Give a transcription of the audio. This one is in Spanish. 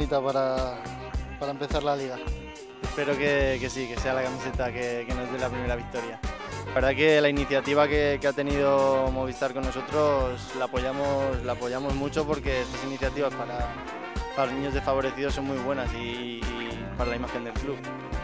camiseta para empezar la liga. Espero que sí, que sea la camiseta que nos dé la primera victoria. La verdad que la iniciativa que ha tenido Movistar con nosotros la apoyamos mucho, porque estas iniciativas para los niños desfavorecidos son muy buenas y para la imagen del club.